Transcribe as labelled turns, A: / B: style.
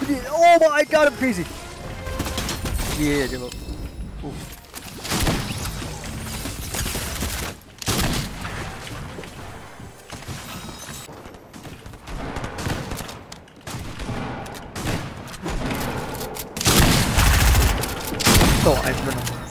A: Oh my god, I'm crazy. Yeah, give up. Ooh. So, I don't know.